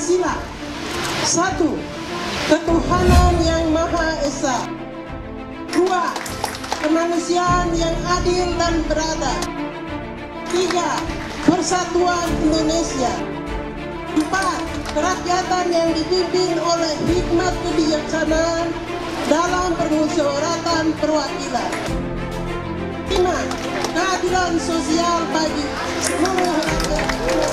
Pancasila. 1. Ketuhanan yang Maha Esa. 2. Kemanusiaan yang adil dan beradab. 3. Persatuan Indonesia. 4. Kerakyatan yang dipimpin oleh hikmat kebijaksanaan dalam permusyawaratan perwakilan. 5. Keadilan sosial bagi seluruh rakyat.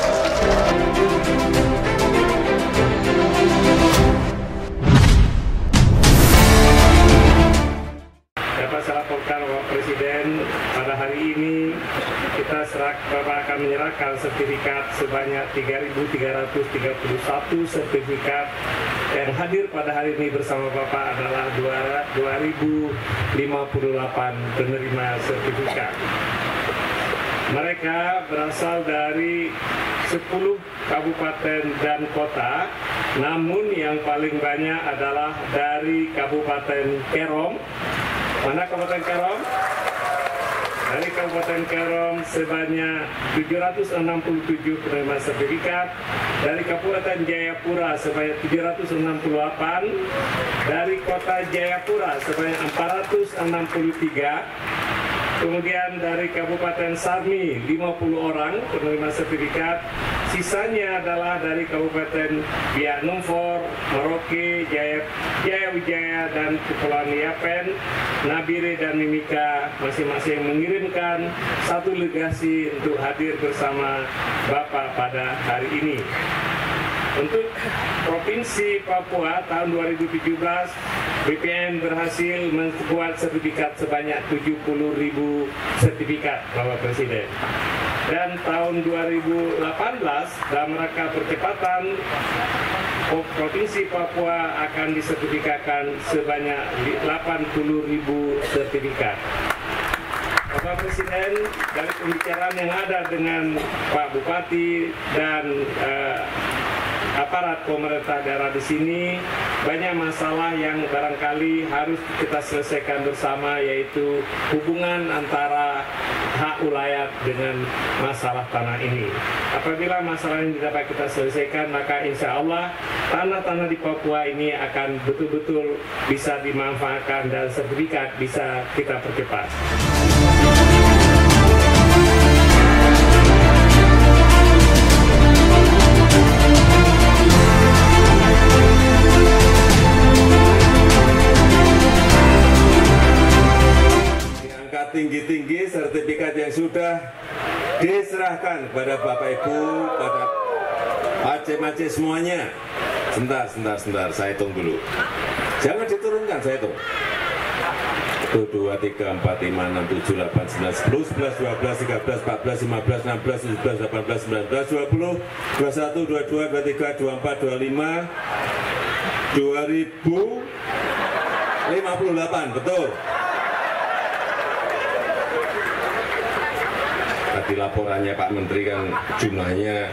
Dapat saya laporkan Bapak Presiden, pada hari ini Bapak akan menyerahkan sertifikat sebanyak 3.331 sertifikat. Yang hadir pada hari ini bersama Bapak adalah 2.058 penerima sertifikat. Mereka berasal dari 10 kabupaten dan kota, namun yang paling banyak adalah dari Kabupaten Kerom. Mana Kabupaten Kerom? Dari Kabupaten Kerom sebanyak 767 penerima sertifikat, dari Kabupaten Jayapura sebanyak 768, dari Kota Jayapura sebanyak 463, kemudian dari Kabupaten Sarmi 50 orang penerima sertifikat, sisanya adalah dari Kabupaten Biak Numfor, Merauke, Jaya Wijaya, dan Kepulauan Yapen. Nabire dan Mimika masing-masing mengirimkan satu legasi untuk hadir bersama Bapak pada hari ini. Untuk Provinsi Papua tahun 2017, BPN berhasil membuat sertifikat sebanyak 70.000 sertifikat, Bapak Presiden. Dan tahun 2018, dalam rangka percepatan, Provinsi Papua akan disertifikatkan sebanyak 80.000 sertifikat. Bapak Presiden, dari pembicaraan yang ada dengan Pak Bupati dan aparat pemerintah daerah di sini, banyak masalah yang barangkali harus kita selesaikan bersama, yaitu hubungan antara hak ulayat dengan masalah tanah ini. Apabila masalah ini dapat kita selesaikan, maka insya Allah tanah-tanah di Papua ini akan betul-betul bisa dimanfaatkan dan sertifikat bisa kita percepat. Tinggi-tinggi sertifikat yang sudah diserahkan kepada Bapak Ibu, pada Aceh semuanya. Sebentar, saya hitung dulu. Jangan diturunkan, saya hitung. 1, 2, 3, 4, 5, 6, 7, 8, 9, 10, 11, 12, 13, 14, 15, 16, 17, 18, 19, 20, 21, 22, 23, 24, 25, 2058, betul. Di laporannya Pak Menteri kan jumlahnya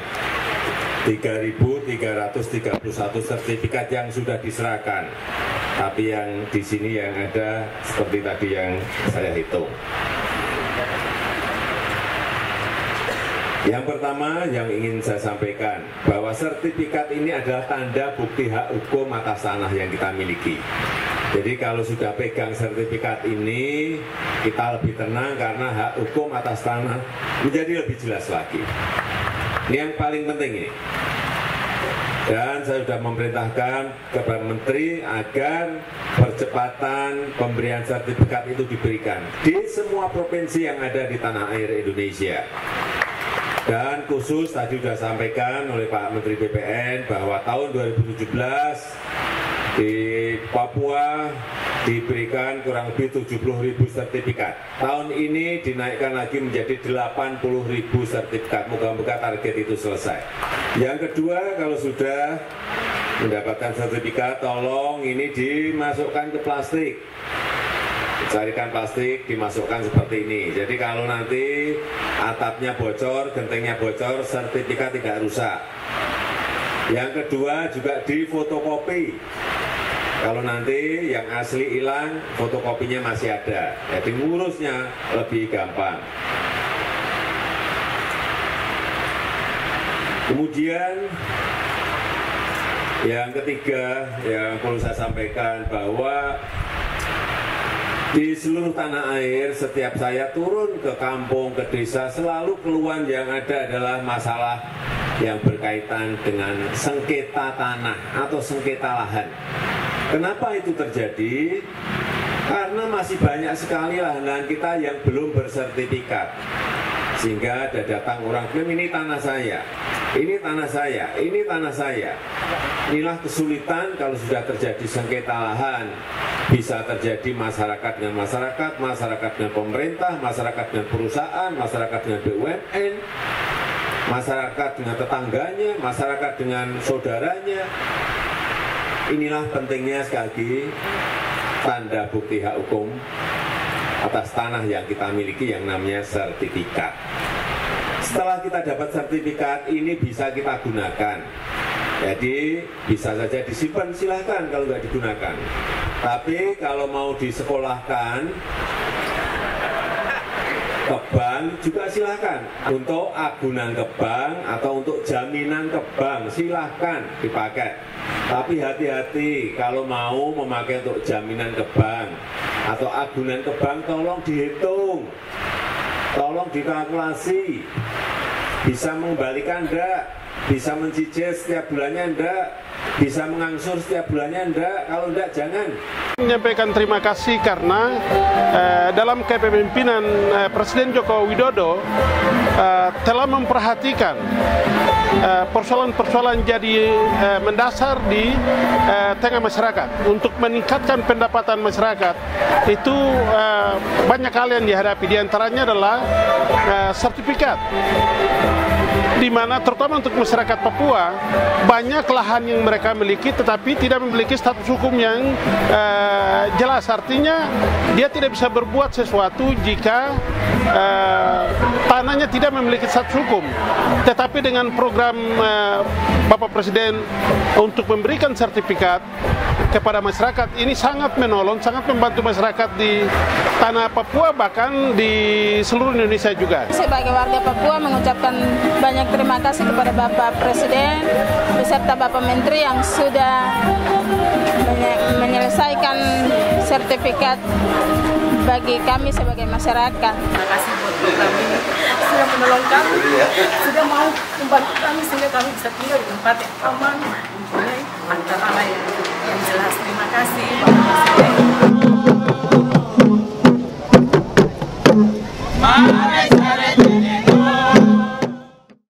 3.331 sertifikat yang sudah diserahkan. Tapi yang di sini yang ada seperti tadi yang saya hitung. Yang pertama yang ingin saya sampaikan, bahwa sertifikat ini adalah tanda bukti hak hukum atas tanah yang kita miliki. Jadi kalau sudah pegang sertifikat ini, kita lebih tenang karena hak hukum atas tanah menjadi lebih jelas lagi. Ini yang paling penting ini. Dan saya sudah memerintahkan kepada Menteri agar percepatan pemberian sertifikat itu diberikan di semua provinsi yang ada di tanah air Indonesia. Dan khusus tadi sudah sampaikan oleh Pak Menteri BPN bahwa tahun 2017 di Papua diberikan kurang lebih 70.000 sertifikat. Tahun ini dinaikkan lagi menjadi 80.000 sertifikat. Moga-moga target itu selesai. Yang kedua, kalau sudah mendapatkan sertifikat, tolong ini dimasukkan ke plastik. Carikan plastik, dimasukkan seperti ini. Jadi kalau nanti atapnya bocor, gentengnya bocor, sertifikat tidak rusak. Yang kedua juga difotokopi. Kalau nanti yang asli hilang, fotokopinya masih ada. Jadi ngurusnya lebih gampang. Kemudian Yang ketiga yang perlu saya sampaikan bahwa di seluruh tanah air setiap saya turun ke kampung, ke desa, selalu keluhan yang ada adalah masalah yang berkaitan dengan sengketa tanah atau sengketa lahan. Kenapa itu terjadi? Karena masih banyak sekali lahan-lahan kita yang belum bersertifikat. Sehingga ada datang orang klaim ini tanah saya, ini tanah saya, ini tanah saya. Inilah kesulitan kalau sudah terjadi sengketa lahan. Bisa terjadi masyarakat dengan masyarakat, masyarakat dengan pemerintah, masyarakat dengan perusahaan, masyarakat dengan BUMN, masyarakat dengan tetangganya, masyarakat dengan saudaranya. Inilah pentingnya sekali lagi tanda bukti hak hukum atas tanah yang kita miliki yang namanya sertifikat. Setelah kita dapat sertifikat, ini bisa kita gunakan. Jadi bisa saja disimpan, silahkan kalau nggak digunakan. Tapi kalau mau disekolahkan ke bank juga silahkan. Untuk agunan ke bank atau untuk jaminan ke bank silahkan dipakai. Tapi hati-hati kalau mau memakai untuk jaminan ke bank atau agunan ke bank, tolong dihitung, tolong dikalkulasi, bisa mengembalikan enggak, bisa mencicil setiap bulannya enggak, bisa mengangsur setiap bulannya enggak, kalau enggak jangan. Menyampaikan terima kasih karena dalam kepemimpinan Presiden Joko Widodo telah memperhatikan persoalan-persoalan jadi mendasar di tengah masyarakat. Untuk meningkatkan pendapatan masyarakat itu banyak hal yang dihadapi, diantaranya adalah sertifikat, di mana terutama untuk masyarakat Papua banyak lahan yang mereka miliki tetapi tidak memiliki status hukum yang jelas. Artinya dia tidak bisa berbuat sesuatu jika tanahnya tidak memiliki status hukum. Tetapi dengan program Bapak Presiden untuk memberikan sertifikat kepada masyarakat, ini sangat menolong, sangat membantu masyarakat di tanah Papua, bahkan di seluruh Indonesia juga. Sebagai warga Papua mengucapkan banyak terima kasih kepada Bapak Presiden beserta Bapak Menteri yang sudah menyelesaikan sertifikat bagi kami sebagai masyarakat. Terima kasih buat program ini, sudah menolong kami, sudah mau membantu kami sehingga kami bisa tinggal di tempat yang aman, mempunyai antara lain yang jelas. Terima kasih Bapak Presiden.